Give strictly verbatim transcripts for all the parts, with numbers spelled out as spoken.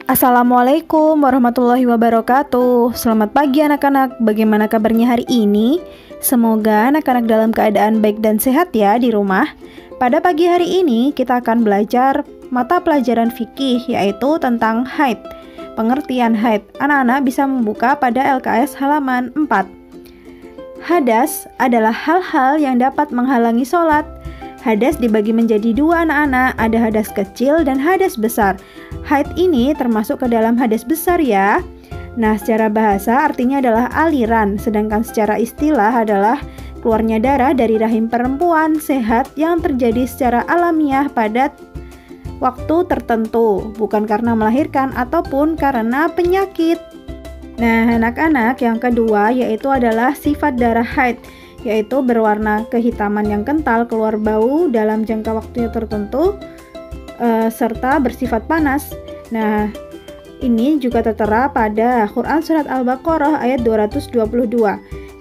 Assalamualaikum warahmatullahi wabarakatuh. Selamat pagi anak-anak. Bagaimana kabarnya hari ini? Semoga anak-anak dalam keadaan baik dan sehat ya di rumah. Pada pagi hari ini kita akan belajar mata pelajaran fikih, yaitu tentang haid. Pengertian haid. Anak-anak bisa membuka pada L K S halaman empat. Hadas adalah hal-hal yang dapat menghalangi sholat. Hadas dibagi menjadi dua anak-anak, ada hadas kecil dan hadas besar. Haid ini termasuk ke dalam hadas besar ya. Nah, secara bahasa artinya adalah aliran, sedangkan secara istilah adalah keluarnya darah dari rahim perempuan sehat yang terjadi secara alamiah pada waktu tertentu, bukan karena melahirkan ataupun karena penyakit. Nah, anak-anak, yang kedua yaitu adalah sifat darah haid, yaitu berwarna kehitaman yang kental, keluar bau dalam jangka waktu tertentu, e, serta bersifat panas. Nah, ini juga tertera pada Quran Surat Al-Baqarah ayat dua ratus dua puluh dua.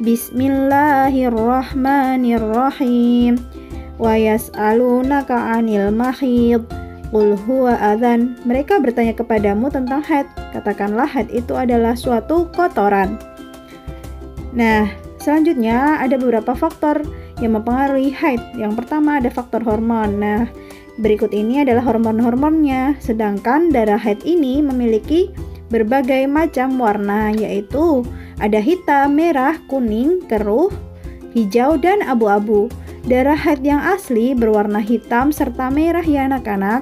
Bismillahirrahmanirrahim. Wa yas'alunaka 'anil mahid. Qul huwa adzan. Mereka bertanya kepadamu tentang haid. Katakanlah haid itu adalah suatu kotoran. Nah, selanjutnya ada beberapa faktor yang mempengaruhi haid. Yang pertama ada faktor hormon. Nah, berikut ini adalah hormon-hormonnya. Sedangkan darah haid ini memiliki berbagai macam warna, yaitu ada hitam, merah, kuning, keruh, hijau, dan abu-abu. Darah haid yang asli berwarna hitam serta merah ya anak-anak.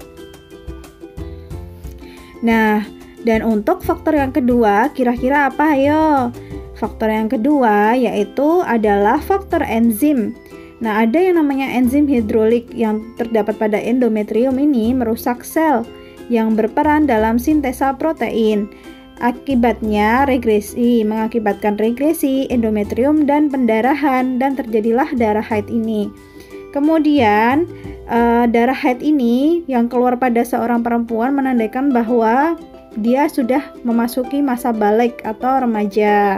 Nah, dan untuk faktor yang kedua, kira-kira apa ayo? Faktor yang kedua yaitu adalah faktor enzim. Nah, ada yang namanya enzim hidrolik yang terdapat pada endometrium ini merusak sel yang berperan dalam sintesa protein. Akibatnya regresi, mengakibatkan regresi endometrium dan pendarahan, dan terjadilah darah haid ini. Kemudian uh, darah haid ini yang keluar pada seorang perempuan menandakan bahwa dia sudah memasuki masa balik atau remaja.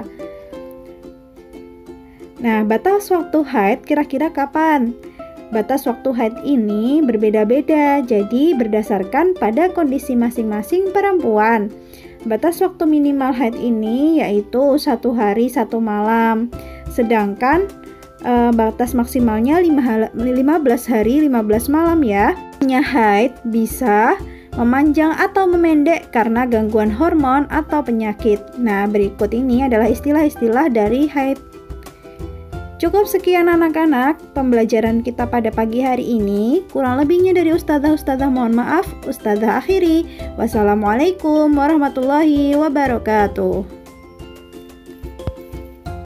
Nah, batas waktu haid kira-kira kapan? Batas waktu haid ini berbeda-beda, jadi berdasarkan pada kondisi masing-masing perempuan. Batas waktu minimal haid ini yaitu satu hari satu malam, sedangkan e, batas maksimalnya lima belas hari lima belas malam ya. Haid bisa memanjang atau memendek karena gangguan hormon atau penyakit. Nah, berikut ini adalah istilah-istilah dari haid. Cukup sekian anak-anak pembelajaran kita pada pagi hari ini. Kurang lebihnya dari ustazah-ustazah mohon maaf. Ustazah akhiri. Wassalamualaikum warahmatullahi wabarakatuh.